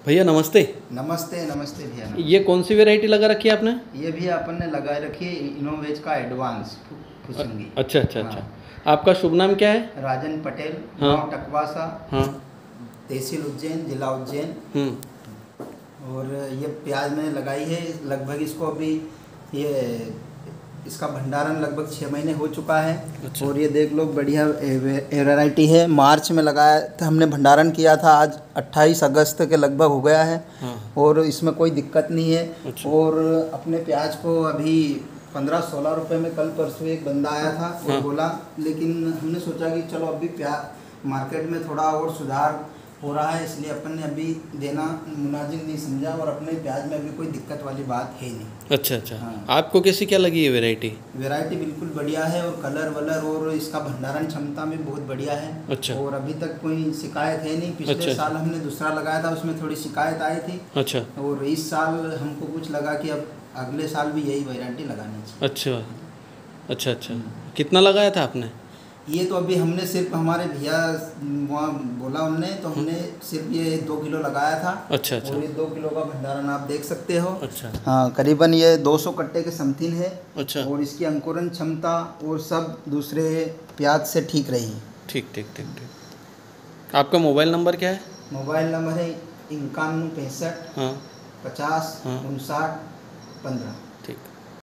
भैया नमस्ते। नमस्ते नमस्ते भैया। ये कौन सी वैरायटी लगा रखी है आपने? ये भी अपन ने लगाए रखी है इनोवेज का एडवांस फुसंगी। अच्छा अच्छा हाँ। अच्छा। आपका शुभ नाम क्या है? राजन पटेल, हाँ। गांव टकवासा, हाँ। तहसील उज्जैन, जिला उज्जैन। और ये प्याज मैंने लगाई है लगभग, इसको अभी ये इसका भंडारण लगभग 6 महीने हो चुका है। अच्छा। और ये देख लो बढ़िया वैरायटी है। मार्च में लगाया था हमने, भंडारण किया था, आज 28 अगस्त के लगभग हो गया है। हाँ। और इसमें कोई दिक्कत नहीं है। अच्छा। और अपने प्याज को अभी 15-16 रुपए में कल परसों एक बंदा आया था और हाँ। बोला, लेकिन हमने सोचा कि चलो अभी प्याज मार्केट में थोड़ा और सुधार हो रहा है, इसलिए अपन ने अभी देना मुनाजिब नहीं समझा। और अपने प्याज में अभी कोई दिक्कत वाली बात है नहीं। अच्छा अच्छा। हाँ। आपको कैसी क्या लगी ये वैरायटी? वैरायटी बिल्कुल बढ़िया है, और कलर वलर और इसका भंडारण क्षमता भी बहुत बढ़िया है। अच्छा। और अभी तक कोई शिकायत है नहीं। पिछले अच्छा। साल हमने दूसरा लगाया था, उसमें थोड़ी शिकायत आई थी। अच्छा और इस साल हमको कुछ लगा कि अब अगले साल भी यही वैरायटी लगानी चाहिए। अच्छा अच्छा अच्छा। कितना लगाया था आपने? ये तो अभी हमने सिर्फ हमारे भैया वहाँ बोला उनने, तो हमने सिर्फ ये 2 किलो लगाया था। अच्छा अच्छा। और ये 2 किलो का भंडारण आप देख सकते हो। अच्छा। हाँ, करीबन ये 200 कट्टे के समथिन है। अच्छा। और इसकी अंकुरण क्षमता और सब दूसरे प्याज से ठीक रही। ठीक ठीक ठीक ठीक। आपका मोबाइल नंबर क्या है? मोबाइल नंबर है 91 65 हाँ 50 हाँ। 59 15।